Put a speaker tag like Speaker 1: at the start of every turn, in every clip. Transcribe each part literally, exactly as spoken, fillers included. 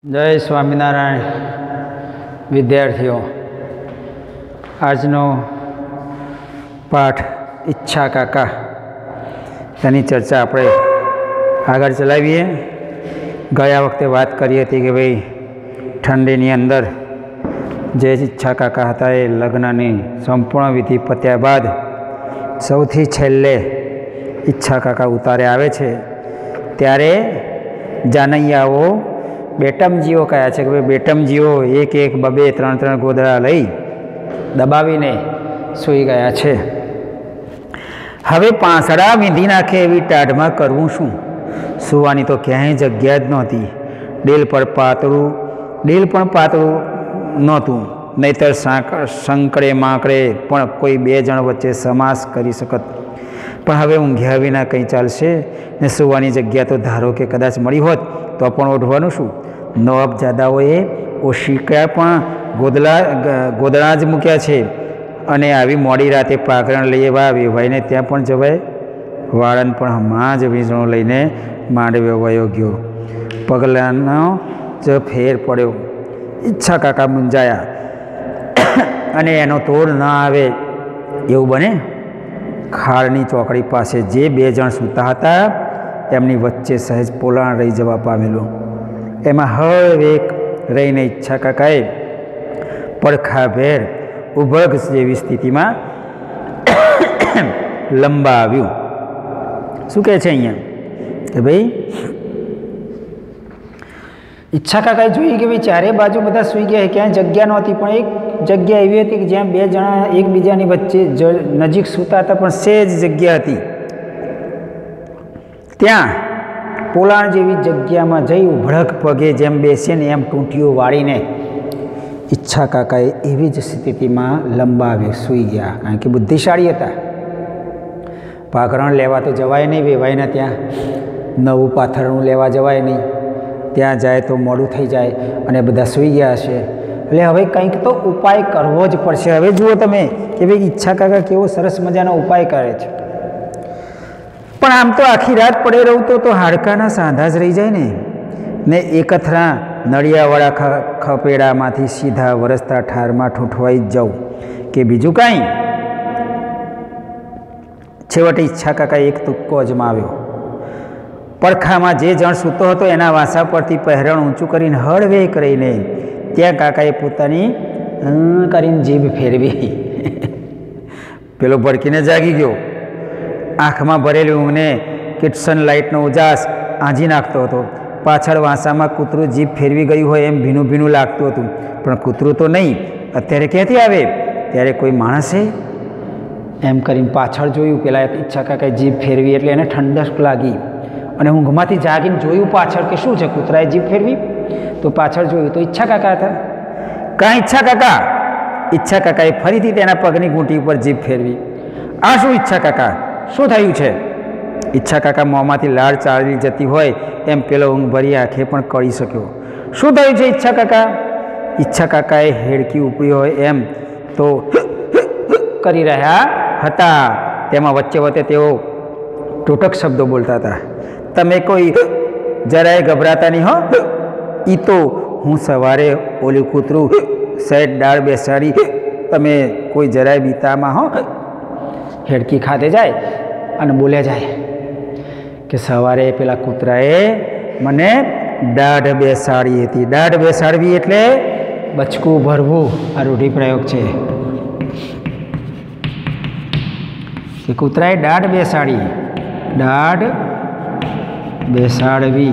Speaker 1: जय स्वामीनारायण विद्यार्थीओ, आजनो पाठ इच्छा काका तेनी चर्चा आपणे आगळ चलावीए। गया वखते बात करी हती कि भाई ठंडीनी अंदर जे इच्छा काका हता ए लग्ननी संपूर्ण विधि पत्या बाद सौथी छेल्ले इच्छा काका उतारे आवे छे त्यारे जानैयाओ बेटमजीओ कह्या छे कि भाई बेटमजीओ एक एक बबे त्रण त्रण गोदड़ा लई दबावीने सूई गया छे। हवे पांसड़ा वींधी नाखे एवी टाढ़मां करवुं शुं? सूवानी तो क्यांय जग्या ज नहोती। डेल पर पातळुं डेल पण पातळुं नहोतुं, नहीतर संकड़े माकड़े पण कोई बे जण वच्चे समास करी शकत। पण हवे ऊंघ्या विना कंई चालशे ने सूवानी जग्या तो धारो के कदाच मळी होत तो पण ओढवानुं शुं? नवाबजादाओए ओशिका पण गोदला गोदड़ा ज मूक्या छे अने आवी मोडी राते पागरण लई वेवाईने त्यां पण जवाय। वाळन पण हमां ज वीजळो लईने मांडव्यो वयो गयो। पगलानो ज फेर पड्यो। इच्छा काका मूंझाया अने एनो तोड़ न आवे एवुं बने। खाड़नी चौकड़ी पासे जे बे जण सूता हता एमनी वच्चे सहज पोलाण रही जवा पामेलो। एमां हळवेक रहीने इच्छा काकाए પડખાભેર ઉભગ જેવી સ્થિતિમાં લંબાવ્યું। શું કહે છે અહીંયા કે ભાઈ इच्छा काकाए જોઈ કે ભાઈ ચારે બાજુ બધા સૂઈ ગયા, ક્યાંય જગ્યા નહોતી, પણ એક જગ્યા એવી હતી કે જ્યાં બે જણા એકબીજાની વચ્ચે નજીક સૂતા હતા પણ સેજ જગ્યા હતી। ત્યાં પોલાણ જેવી જગ્યામાં જઈ ઉભળક પગે જેમ બેસે ને એમ ટૂંટીઓ વાળીને इच्छा काकाए एवी ज स्थितिमां लंबावे सूई गया। कारण के बुद्धिशाળી હતા। पागरण लेवा तो जवाय नहीं, वेवायना त्यां नवुं पाथरણું लेवा जवाय नहीं, त्यां जाए तो मोडું થઈ જાય અને બધા સૂઈ ગયા હશે। એટલે હવે કંઈક તો ઉપાય કરવો જ પડશે। હવે જુઓ તમે કે ભાઈ इच्छा काका કેવો સરસ મજાનો ઉપાય કરે છે, પણ આમ તો આખી રાત પડે રહું તો તો હાડકાના સાંધા જ રહી જાય ને ને એકથરા નળિયાવાળા ખપેડામાંથી સીધા વરસતા ઠારમાં ઠૂંઠવાઈ જ જાઉં કે બીજું કાંઈ? છેવટે ઈચ્છા કાકાએ એક તુક્કો અજમાવ્યો। પડખામાં જે જણ સૂતો હતો એના વાંસા પરથી પહેરણ ઊંચું કરીને હળવે કરીને ત્યાં કાકાએ પોતાની કરીને જીભ ફેરવી। પેલો ભડકીને જાગી ગયો। આંખમાં ભરેલી ઊંઘને કિટસન લાઇટનો ઉજાસ આંજી નાખતો હતો। પાછળ વાંસામાં કૂતરું જીભ ફેરવી ગયું હોય એમ ભીનું ભીનું લાગતું હતું, પણ કૂતરું તો નહીં। અત્યારે ક્યાંથી આવે? ત્યારે કોઈ માણસે એમ કરીને પાછળ જોયું। પેલા ઈચ્છા કાકાએ જીભ ફેરવી એટલે એને ઠંડક લાગી અને ઊંઘમાંથી જાગીને જોયું પાછળ કે શું છે, કૂતરાએ જીભ ફેરવી? તો પાછળ જોયું તો ઈચ્છા કાકા હતા। કાં ઈચ્છા કાકા? ઈચ્છા કાકાએ ફરીથી તેના પગની ઘૂંટી ઉપર જીભ ફેરવી। આ શું ઈચ્છા કાકા, શું થયું છે? ઈચ્છા કાકા મોંમાંથી લાળ ચાળી જતી હોય એમ પેલો ઊંઘ ભરી આંખે પણ કળી શક્યો। શું થયું છે ઈચ્છા કાકા? ઈચ્છા કાકાએ હેડકી ઉપડી હોય એમ તો કરી રહ્યા હતા, તેમાં વચ્ચે વચ્ચે તેઓ ટૂટક શબ્દો બોલતા હતા। તમે કોઈ જરાય ગભરાતા નહીં હો। એ તો હું સવારે ઓલું કૂતરું સહેજ ડાળ બેસાડી, તમે કોઈ જરાય બીતામાં હો। હેડકી ખાતે જાય અને બોલ્યા જાય કે સવારે પેલા કૂતરાએ મને દાઢ બેસાડી હતી। દાઢ બેસાડવી એટલે બચકું ભરવું। આ રૂઢિપ્રયોગ છે કે કૂતરાએ દાઢ બેસાડી, દાઢ બેસાડવી,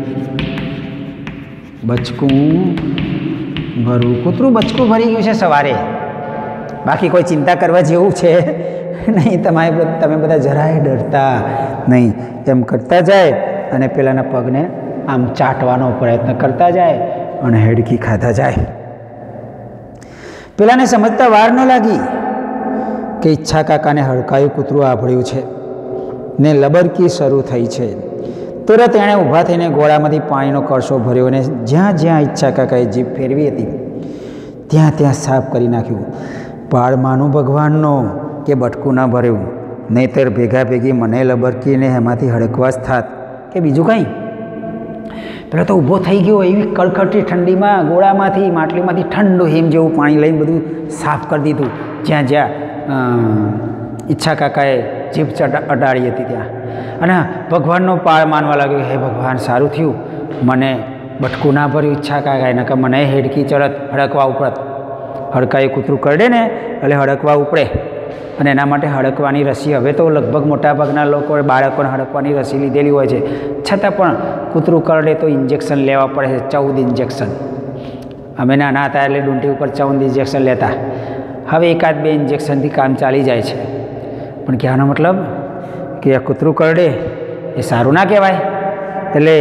Speaker 1: બચકું ભરવું। કૂતરું બચકું ભરી ગયું છે સવારે, બાકી કોઈ ચિંતા કરવા જેવું છે નહીં। તમારે તમે બધા જરાય ડરતા નહીં। એમ કરતા જાય અને પેલાના પગને આમ ચાટવાનો પ્રયત્ન કરતા જાય અને હેડકી ખાતા જાય। પેલાને સમજતા વાર ન લાગી કે ઈચ્છા કાકાને હડકાયું કૂતરું આભળ્યું છે ને લબરકી શરૂ થઈ છે। તરત એણે ઊભા થઈને ગોળામાંથી પાણીનો કળશો ભર્યો અને જ્યાં જ્યાં ઈચ્છા કાકાએ જીભ ફેરવી હતી ત્યાં ત્યાં સાફ કરી નાખ્યું। પાળમાનું ભગવાનનો કે બટકું ના ભર્યું, નહીતર ભેગા ભેગી મને લબરકીને એમાંથી હડકવાસ થાત કે બીજું કંઈ। પેલો તો ઊભો થઈ ગયો, એવી કડકડતી ઠંડીમાં ગોળામાંથી માટલીમાંથી ઠંડુ હિમ જેવું પાણી લઈને બધું સાફ કરી દીધું, જ્યાં જ્યાં ઈચ્છા કાકાએ જીભ ચટા અડાડી હતી ત્યાં. અને ભગવાનનો પાળ માનવા લાગ્યો, હે ભગવાન સારું થયું મને બટકું ના ભર્યું ઈચ્છા કાકાએ, નકર મને હેડકી ચડત, હડકવા ઉપડત. હડકા એ કૂતરું કરડે ને એટલે હડકવા ઉપડે, અને એના માટે હડકવાની રસી હવે તો લગભગ મોટાભાગના લોકોએ બાળકોને હડકવાની રસી લીધેલી હોય છે, છતાં પણ કૂતરું કરડે તો ઇન્જેક્શન લેવા પડે છે, ચૌદ ઇન્જેક્શન. અમે નાના હતા એટલે ડૂંટી ઉપર ચૌદ ઇન્જેક્શન લેતા, હવે એકાદ બે ઇન્જેક્શનથી કામ ચાલી જાય છે. પણ કહેવાનો મતલબ કે આ કૂતરું કરડે એ સારું ના કહેવાય. એટલે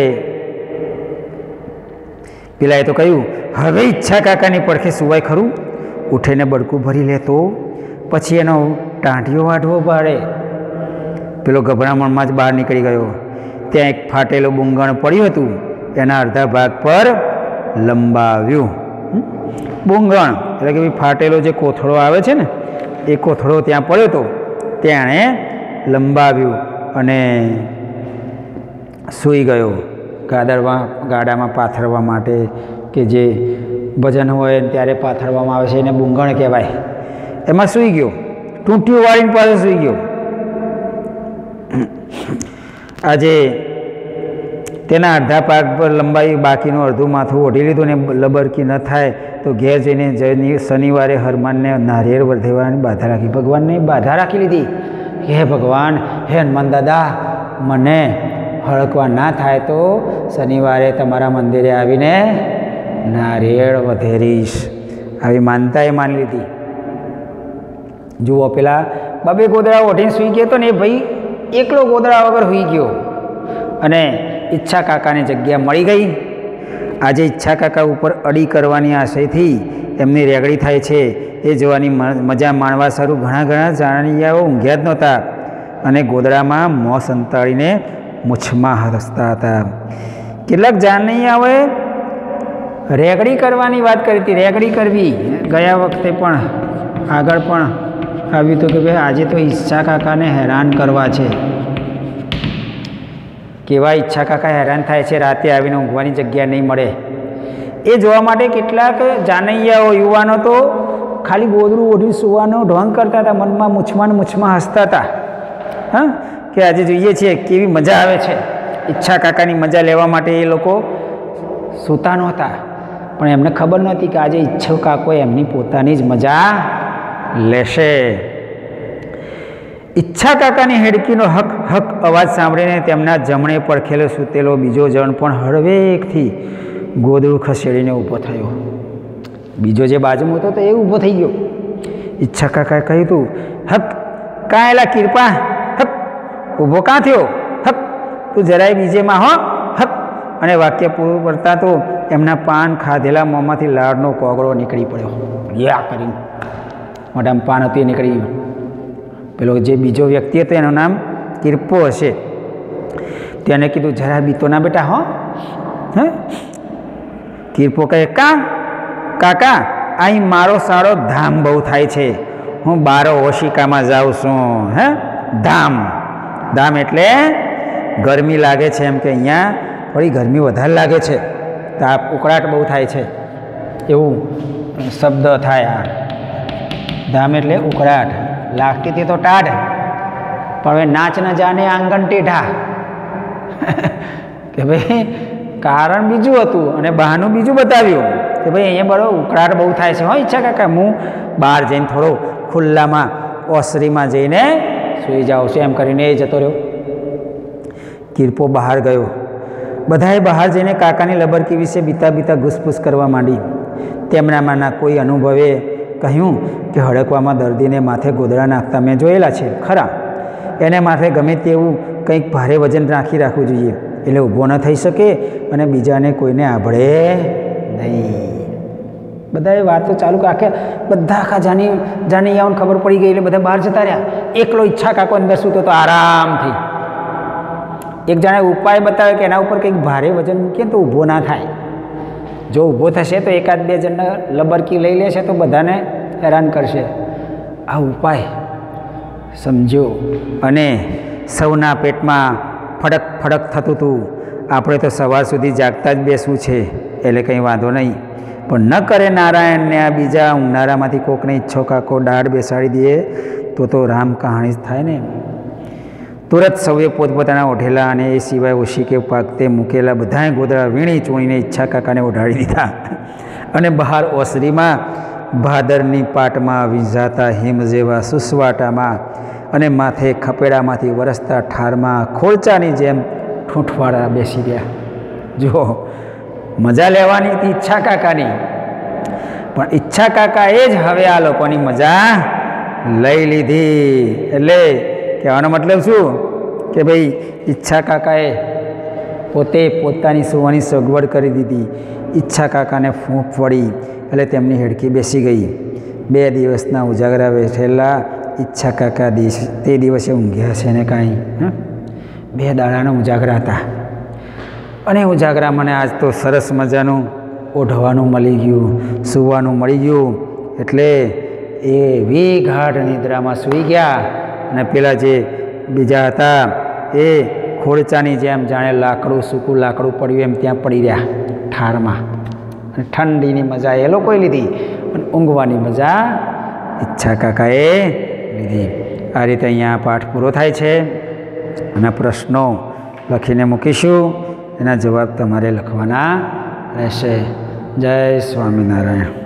Speaker 1: પેલાએ તો કહ્યું હવે ઈચ્છા કાકાની પડખે સુવાય ખરું, ઉઠીને બડકું ભરી લે તો પછી એનો ટાંટિયો વાઢવો પડે. પેલો ગભરામણમાં જ બહાર નીકળી ગયો. ત્યાં એક ફાટેલું બુંગણ પડ્યું હતું, એના અડધા ભાગ પર લંબાવ્યું. બુંગણ એટલે કે ફાટેલો જે કોથળો આવે છે ને એ કોથળો ત્યાં પડ્યો હતો, તેણે લંબાવ્યું અને સૂઈ ગયો. ગાદરમાં ગાડામાં પાથરવા માટે કે જે ભજન હોય ત્યારે પાથરવામાં આવે છે એને બુંગણ કહેવાય. એમાં સૂઈ ગયો, ટૂંટીઓ વાળીને પાસે સૂઈ ગયો. આજે તેના અડધા પાક પર લંબાઈ બાકીનું અડધું માથું ઓઢી લીધું ને લબરકી ન થાય તો ઘેર જઈને શનિવારે હનુમાનને નારિયેળ વર્ધેવાની બાધા રાખી. ભગવાનને બાધા રાખી લીધી કે હે ભગવાન, હે હનુમાન દાદા, મને હળકવા ના થાય તો શનિવારે તમારા મંદિરે આવીને નારિયેળ વધેરીશ. આવી માનતા એ માની લીધી. જુઓ પેલા બબે ગોદડા ઓઢીને સૂઈ ગયો હતો ને એ ભાઈ એકલો ગોદડા વગર સૂઈ ગયો અને ઈચ્છા કાકાની જગ્યા મળી ગઈ. આજે ઈચ્છા કાકા ઉપર અડી કરવાની આશયથી એમની રેગડી થાય છે એ જોવાની મજા માણવા સારું ઘણા ઘણા જાણિયાઓ ઊંઘ્યા જ નહોતા અને ગોદડામાં મોં સંતાડીને મૂછમાં હસતા હતા. કેટલાક જાણિયાઓએ રેગડી કરવાની વાત કરી હતી. રેગડી કરવી ગયા વખતે પણ આગળ પણ આવ્યું હતું કે ભાઈ આજે તો ઈચ્છા કાકાને હેરાન કરવા છે. કેવા ઈચ્છા કાકા હેરાન થાય છે, રાતે આવીને ઊંઘવાની જગ્યા નહીં મળે. એ જોવા માટે કેટલાક જાનૈયાઓ યુવાનો તો ખાલી ગોદડું ઓઢી સુવાનો ઢોંગ કરતા હતા, મનમાં મૂછમાં મૂછમાં હસતા હતા. હા, કે આજે જોઈએ છીએ કેવી મજા આવે છે. ઈચ્છા કાકાની મજા લેવા માટે એ લોકો સૂતા નહોતા, પણ એમને ખબર નહોતી કે આજે ઈચ્છા કાકો એમની પોતાની જ મજા લેશે. ઈચ્છા કાકાની હેડકીનો હક હક અવાજ સાંભળીને તેમના જમણે પડખેલો સૂતેલો બીજો જણ પણ હળવેકથી ગોદડું ખસેડીને ઊભો થયો. બીજો જે બાજુમાં હતો તો એ ઊભો થઈ ગયો. ઈચ્છા કાકાએ કહ્યું હતું, હક કાં એલા કૃપા, હક ઊભો કાં થયો, હક તું જરાય બીજેમાં હો, હક. અને વાક્ય પૂરું કરતા તો એમના પાન ખાધેલા મોંમાંથી લાડનો કોગળો નીકળી પડ્યો. યા કરીને મોઢામાં પાન હતું એ નીકળી ગયું. પેલો જે બીજો વ્યક્તિ હતો એનું નામ કિરપો હશે, તેને કીધું જરા બીતો ના બેટા હો. હે કિરપો કહે, કા કાકા અહીં મારો સારો ધામ બહુ થાય છે, હું બારો ઓશિકામાં જાઉં છું. હે ધામ, ધામ એટલે ગરમી લાગે છે, એમ કે અહીંયા થોડી ગરમી વધારે લાગે છે, તાપ ઉકળાટ બહુ થાય છે એવું શબ્દ થાય. આ ધામ એટલે ઉકળાટ, લાગતી હતી તો ટાઢ, પણ હવે નાચ ન જાને આંગણ ટેઢા. કે ભાઈ કારણ બીજું હતું અને બહાનું બીજું બતાવ્યું કે ભાઈ અહીંયા બરાબર ઉકળાટ બહુ થાય છે. હો ઈચ્છા કાકા, હું બહાર જઈને થોડો ખુલ્લામાં ઓસરીમાં જઈને સૂઈ જાઉં છું, એમ કરીને એ જતો રહ્યો. કિરપો બહાર ગયો. બધાએ બહાર જઈને કાકાની લબરકી વિશે બીતા બીતા ઘૂસપૂસ કરવા માંડી. તેમનામાંના કોઈ અનુભવે કહ્યું કે હડકવામાં દર્દીને માથે ગોદડા નાખતા મેં જોયેલા છે ખરા, એને માથે ગમે તેવું કંઈક ભારે વજન રાખી રાખવું જોઈએ એટલે ઊભો ન થઈ શકે અને બીજાને કોઈને આભળે નહીં. બધાએ વાતો ચાલુ આખે બધા આખા જાની જાનૈયાઓને ખબર પડી ગઈ એટલે બધા બહાર જતા રહ્યા. એકલો ઈચ્છા કાકો અંદર સૂતો તો આરામથી. એક જણે ઉપાય બતાવ્યો કે એના ઉપર કંઈક ભારે વજન મૂકીએ તો ઊભો ના થાય. જો ઊભો થશે તો એકાદ બે જણને લબરકી લઈ લેશે તો બધાને હેરાન કરશે. આ ઉપાય સમજ્યો અને સૌના પેટમાં ફડક ફડક થતું હતું. આપણે તો સવાર સુધી જાગતા જ બેસવું છે એટલે કંઈ વાંધો નહીં, પણ ન કરે નારાયણને આ બીજા ઊંઘનારામાંથી કોકને ઈચ્છો કાકો દાઢ બેસાડી દઈએ તો તો રામ કહાણી જ થાય ને. તુરત સૌએ પોતપોતાના ઓઢેલા અને એ સિવાય ઓશીકે પાકતે મૂકેલા બધાએ ગોદડા વીણી ચોણીને ઈચ્છા કાકાને ઓઢાડી દીધા અને બહાર ઓસરીમાં ભાદરની પાટમાં વીંઝાતા હિમ જેવા સુસવાટામાં અને માથે ખપેડામાંથી વરસતા ઠારમાં ખોળચાની જેમ ઠૂંઠવાળા બેસી ગયા. જુઓ, મજા લેવાની હતી ઈચ્છા કાકાની, પણ ઈચ્છા કાકાએ જ હવે આ લોકોની મજા લઈ લીધી. એટલે કહેવાનો મતલબ શું કે ભાઈ ઈચ્છા કાકાએ પોતે પોતાની સુવાની સગવડ કરી દીધી. ઈચ્છા કાકાને ફૂંફ વળી એટલે તેમની હેડકી બેસી ગઈ. બે દિવસના ઉજાગરા બેઠેલા ઈચ્છા કાકા દિવસ તે દિવસે ઊંઘ્યા છે ને કાંઈ, બે દાડાના ઉજાગરા હતા અને ઉજાગરા મને આજ તો સરસ મજાનું ઓઢવાનું મળી ગયું, સૂવાનું મળી ગયું એટલે એ વિઘાટ નિદ્રામાં સૂઈ ગયા. અને પેલા જે બીજા હતા એ ખોળચાની જેમ જાણે લાકડું સૂકું લાકડું પડ્યું એમ ત્યાં પડી રહ્યા ઠારમાં. અને ઠંડીની મજા એ લોકોએ લીધી અને ઊંઘવાની મજા ઈચ્છા કાકાએ લીધી. આ રીતે અહીંયા પાઠ પૂરો થાય છે અને પ્રશ્નો લખીને મૂકીશું, એના જવાબ તમારે લખવાના રહેશે. જય સ્વામિનારાયણ.